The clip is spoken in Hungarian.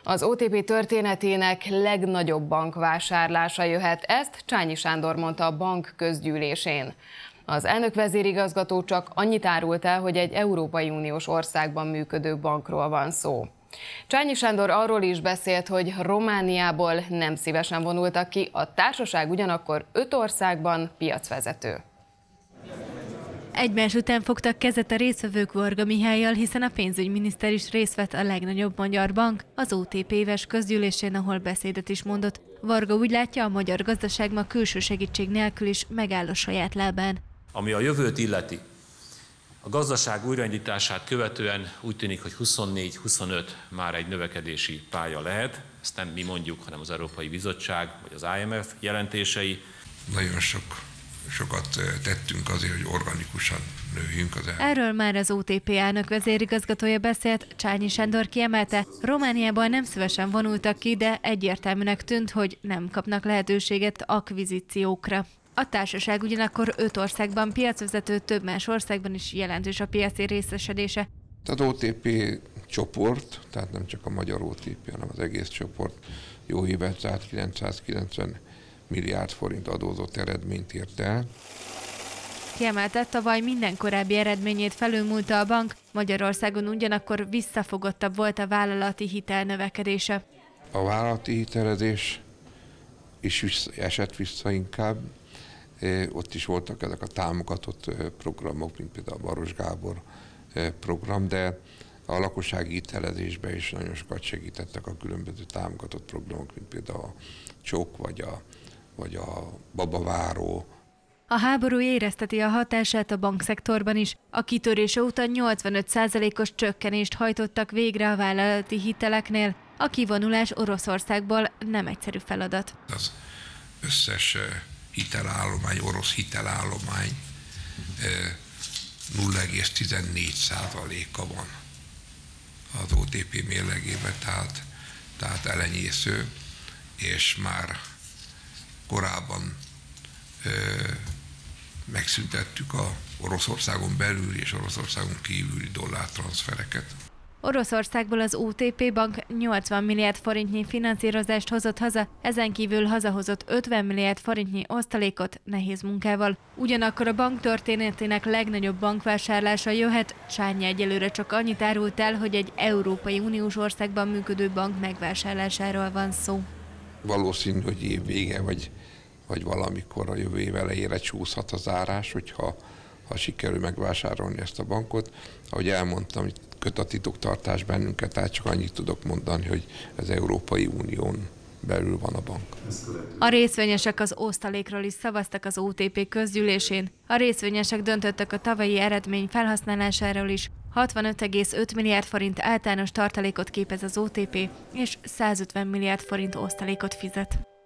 Az OTP történetének legnagyobb bankvásárlása jöhet, ezt Csányi Sándor mondta a bank közgyűlésén. Az elnök vezérigazgató csak annyit árult el, hogy egy Európai Uniós országban működő bankról van szó. Csányi Sándor arról is beszélt, hogy Romániából nem szívesen vonultak ki, a társaság ugyanakkor 5 országban piacvezető. Egymás után fogtak kezet a résztvevők Varga Mihállyal, hiszen a pénzügyminiszter is részt vett a legnagyobb magyar bank, az OTP éves közgyűlésén, ahol beszédet is mondott. Varga úgy látja, a magyar gazdaság ma külső segítség nélkül is megáll a saját lábán. Ami a jövőt illeti, a gazdaság újraindítását követően úgy tűnik, hogy 24-25 már egy növekedési pálya lehet. Ezt nem mi mondjuk, hanem az Európai Bizottság vagy az IMF jelentései. Nagyon sokat tettünk azért, hogy organikusan nőjünk az elmúlt. Erről már az OTP elnök vezérigazgatója beszélt. Csányi Sándor kiemelte, Romániából nem szívesen vonultak ki, de egyértelműnek tűnt, hogy nem kapnak lehetőséget akvizíciókra. A társaság ugyanakkor 5 országban piacvezető, több más országban is jelentős a piaci részesedése. Az OTP csoport, tehát nem csak a magyar OTP, hanem az egész csoport jó évet, tehát 990 milliárd forint adózott eredményt ért el. Kiemelte, tavaly minden korábbi eredményét felülmúlta a bank, Magyarországon ugyanakkor visszafogottabb volt a vállalati hitel növekedése. A vállalati hitelezés is esett vissza inkább. Ott is voltak ezek a támogatott programok, mint például a Baros Gábor program, de a lakossági hitelezésben is nagyon sokat segítettek a különböző támogatott programok, mint például a Csók vagy a Babaváró. A háború érezteti a hatását a bankszektorban is. A kitörése után 85%-os csökkenést hajtottak végre a vállalati hiteleknél. A kivonulás Oroszországból nem egyszerű feladat. Az összes hitelállomány, orosz hitelállomány 0,14%-a van az OTP mérlegében, tehát elenyésző, és már korábban megszüntettük a Oroszországon belüli és Oroszországon kívüli dollártranszfereket. Oroszországból az OTP bank 80 milliárd forintnyi finanszírozást hozott haza, ezen kívül hazahozott 50 milliárd forintnyi osztalékot nehéz munkával. Ugyanakkor a bank történetének legnagyobb bankvásárlása jöhet, Csányi egyelőre csak annyit árult el, hogy egy Európai Uniós országban működő bank megvásárlásáról van szó. Valószínű, hogy év vége vagy valamikor a jövő év elejére csúszhat a zárás, hogyha sikerül megvásárolni ezt a bankot. Ahogy elmondtam, itt köt a titoktartás bennünket, tehát csak annyit tudok mondani, hogy az Európai Unión belül van a bank. A részvényesek az osztalékról is szavaztak az OTP közgyűlésén. A részvényesek döntöttek a tavalyi eredmény felhasználásáról is. 65,5 milliárd forint általános tartalékot képez az OTP, és 150 milliárd forint osztalékot fizet.